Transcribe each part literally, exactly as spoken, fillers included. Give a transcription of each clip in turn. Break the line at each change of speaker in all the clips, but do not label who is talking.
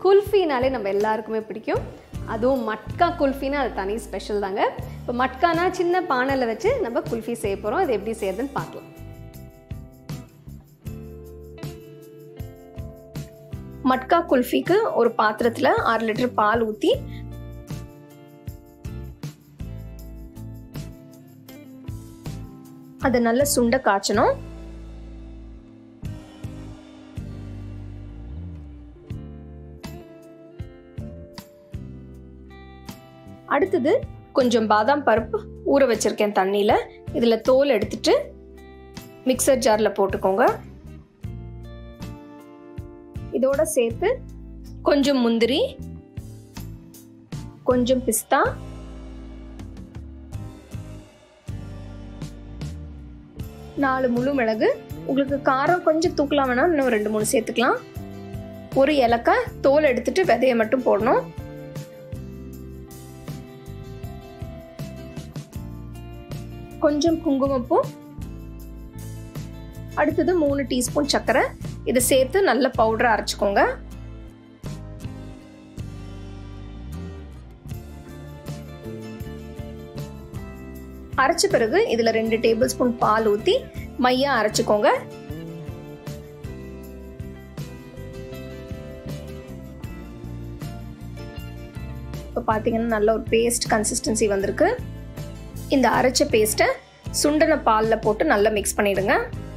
குல்ஃபினாலே நம்ம எல்லாருக்குமே பிடிக்கும். அதுவும் மட்கா குல்ஃபின்னா அது தனி ஸ்பெஷல் தாங்க. இப்போ மட்கானா சின்ன பானையில் வச்சு நம்ம குல்ஃபி செய்ய போகிறோம். அது எப்படி செய்யறதுன்னு பார்க்கலாம். மட்கா குல்ஃபிக்கு ஒரு பாத்திரத்தில் ஆறு லிட்டர் பால் ஊற்றி அதை நல்லா சுண்ட காய்ச்சணும். அடுத்தது கொஞ்சம் பாதாம் பருப்பு ஊற வச்சிருக்கேன் தண்ணியில. இதுல தோல் எடுத்துட்டு மிக்சர் ஜார்ல போட்டுக்கோங்க. இதோட சேர்த்து கொஞ்சம் முந்திரி, கொஞ்சம் பிஸ்தா, நாலு முழு மிளகு, உங்களுக்கு காரம் கொஞ்சம் தூக்கலாம் வேணா இன்னும் ரெண்டு மூணு சேர்த்துக்கலாம். ஒரு ஏலக்காய் தோல் எடுத்துட்டு விதையை மட்டும் போடணும். கொஞ்சம் குங்குமப்பூ, அடுத்தது மூணு டீஸ்பூன் சர்க்கரை. இதை சேர்த்து நல்ல பவுடரா அரைச்சுக்கோங்க. அரைச்ச பிறகு இதுல ரெண்டு டேபிள் ஸ்பூன் பால் ஊத்தி மையா அரைச்சுக்கோங்க. இப்போ பாத்தீங்கன்னா நல்ல ஒரு பேஸ்ட் கன்சிஸ்டன்சி வந்திருக்கு. இந்த அரைச்ச பேஸ்ட்டை சுண்டன பாலில் போட்டு நல்லா மிக்ஸ் பண்ணிடுங்க.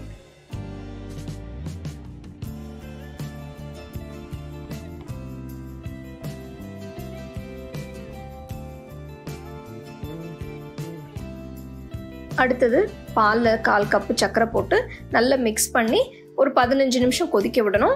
அடுத்தது பாலில் கால் கப்பு சர்க்கரை போட்டு நல்லா மிக்ஸ் பண்ணி ஒரு பதினஞ்சு நிமிஷம் கொதிக்க விடணும்.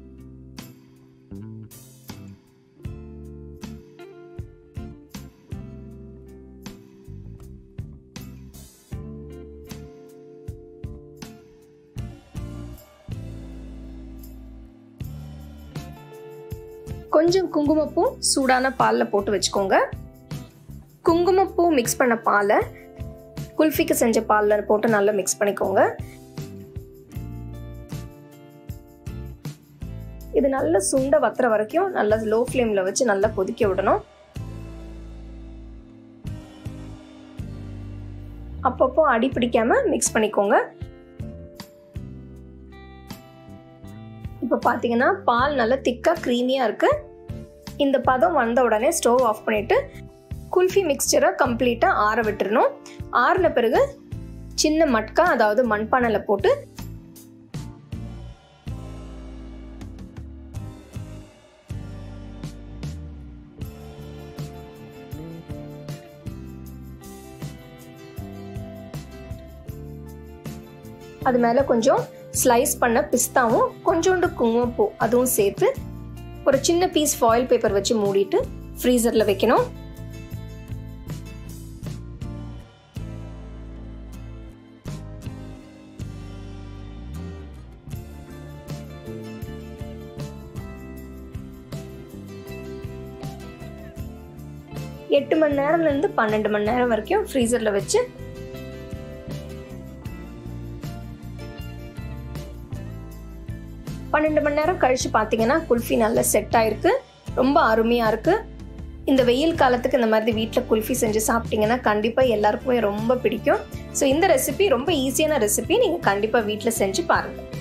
கொஞ்சம் குங்குமப்பூ சூடான பாலில் போட்டு வச்சுக்கோங்க. குங்குமப்பூ மிக்ஸ் பண்ண பாலை குல்ஃபிக்கு செஞ்ச பாலில் போட்டு நல்லா மிக்ஸ் பண்ணிக்கோங்க. இது நல்லா சுண்ட வத்துற வரைக்கும் நல்லா லோ ஃப்ளேம்ல வச்சு நல்லா கொதிக்க விடணும். அப்பப்போ அடி பிடிக்காம மிக்ஸ் பண்ணிக்கோங்க. இப்போ பார்த்தீங்கன்னா பால் நல்லா திக்காக க்ரீமியாக இருக்கு. இந்த பதம் வந்த உடனே ஸ்டவ் ஆஃப் பண்ணிட்டு குல்ஃபி மிக்சரை கம்ப்ளீட்டாக ஆற விட்டுறணும். ஆறின பிறகு சின்ன மட்கா அதாவது மண்பானையில் போட்டு அது மேலே கொஞ்சம் ஸ்லைஸ் பண்ண பிஸ்தாவும் கொஞ்சோண்டு குங்குமப்பூ அதுவும் சேர்த்து ஒரு சின்ன பீஸ் ஃபாயில் பேப்பர் வச்சு மூடிட்டு ஃப்ரீசரில் வைக்கணும். எட்டு மணி நேரம்ல இருந்து பன்னெண்டு மணி நேரம் வரைக்கும் ஃப்ரீசர்ல வச்சு பன்னெண்டு மணி நேரம் கழிச்சு பார்த்தீங்கன்னா குல்ஃபி நல்லா செட் ஆயிருக்கு. ரொம்ப அருமையா இருக்கு. இந்த வெயில் காலத்துக்கு இந்த மாதிரி வீட்டில் குல்ஃபி செஞ்சு சாப்பிட்டீங்கன்னா கண்டிப்பாக எல்லாருக்குமே ரொம்ப பிடிக்கும். ஸோ இந்த ரெசிபி ரொம்ப ஈஸியான ரெசிபி, நீங்கள் கண்டிப்பாக வீட்டில் செஞ்சு பாருங்கள்.